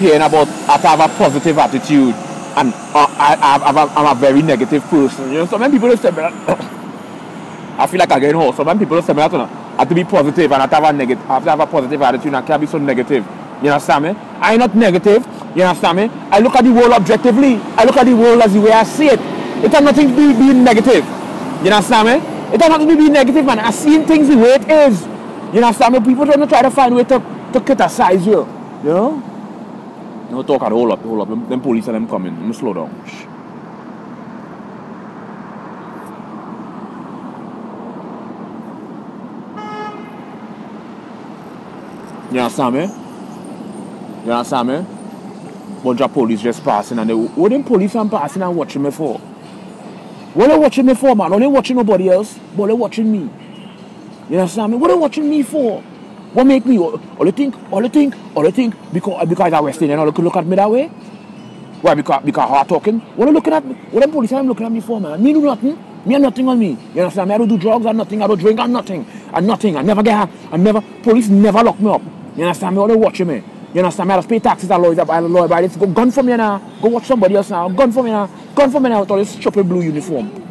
saying about I have to have a positive attitude and I'm a very negative person. You know, so many people say, I feel like I'm getting hurt. So many people say, I have to be positive and I have to have a positive attitude and I can't be so negative. You understand me? I'm not negative. You understand me? I look at the world objectively. I look at the world as the way I see it. It has nothing to do with being negative. You understand me? It has nothing to do with being negative, man. I see things the way it is. You understand me? People don't try to find a way to criticize you. You know? No talk at hold up. Them police and them coming. Let me slow down. Shh. You understand me? You understand me? Bunch of police just passing and what them police are passing and watching me for? What they watching me for, man? Not they watching nobody else, but they watching me. You understand me? What they watching me for? What make me? All they think because I West Indian, all they could look at me that way? Why? Because hard talking? What they looking at me? What them police are looking at me for, man? Me do nothing. Me and nothing on me. You understand me? I don't do drugs and nothing. I don't drink and nothing. And nothing. I never police never lock me up. You understand me? All they watching me. You understand me? I just pay taxes and lawyers. Go gun for me now. Go watch somebody else now. Gun for me now. With all this stupid blue uniform.